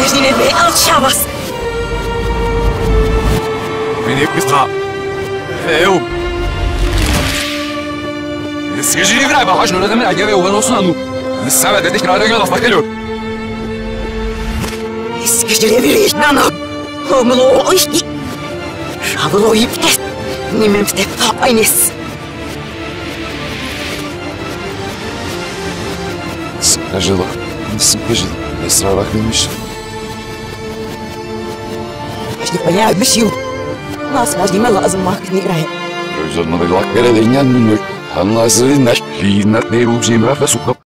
Regine ve alçavas. Beni kısa. Eu. Sejini vray ba hajno da mena gave o nosso anu. Sabe de que nada ganha da geliyor. Sejini vray nana. Homlo işki. Şavlo iptes. Nimem te aynes. Sıkıcılık. Sıkıcılık. Esrarak bilmiş. Я бесил. Нас каждый lazım vakit играет. Gözlerine de lak verelim yani. Anlasın. Liğinler ne ruh zemraf ve sukap.